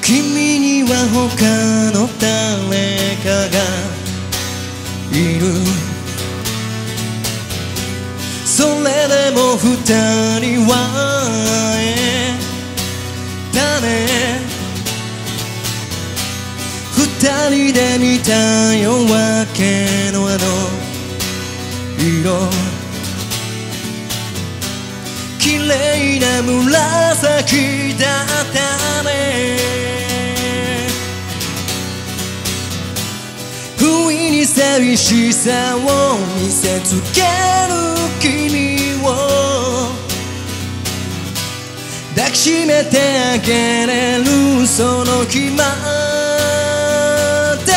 君には他の誰かがいる。それでも二人は会えたね。二人で見た夜明けのあの色、綺麗な紫だったね。不意に寂しさを見せつける君を抱きしめてあげれるその日まで、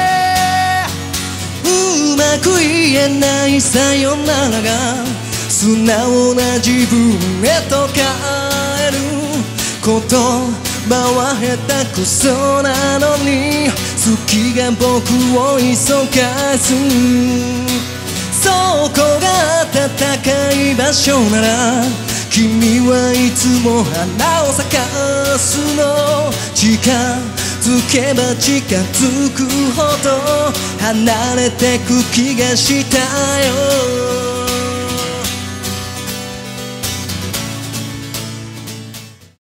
うまく言えないさよならが素直な自分へと変える。言葉は下手くそなのに好きが僕を急がす。そこが暖かい場所なら君はいつも花を咲かすの。近づけば近づくほど離れてく気がしたよ。